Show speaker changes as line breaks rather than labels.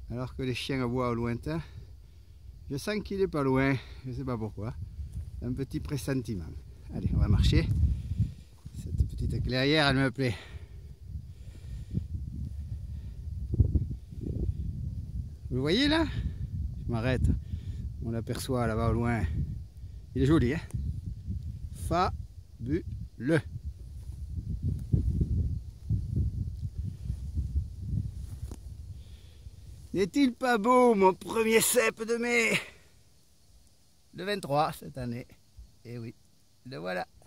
alors que les chiens aboient au lointain. Je sens qu'il est pas loin, je ne sais pas pourquoi. Un petit pressentiment. Allez, on va marcher. Cette petite clairière, elle me plaît. Vous le voyez là? Je m'arrête. On l'aperçoit là-bas au loin. Il est joli, hein? Fabuleux. N'est-il pas beau mon premier cep de mai? Le 23 cette année. Et oui, le voilà.